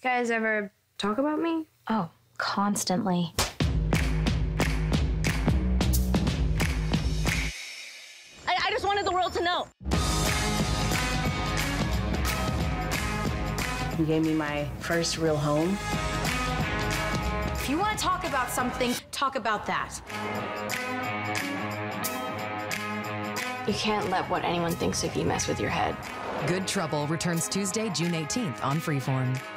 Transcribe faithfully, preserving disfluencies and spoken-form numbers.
guys ever talk about me? Oh, constantly. I, I just wanted the world to know. You gave me my first real home. If you want to talk about something, talk about that. You can't let what anyone thinks of you mess with your head. Good Trouble returns Tuesday, June eighteenth on Freeform.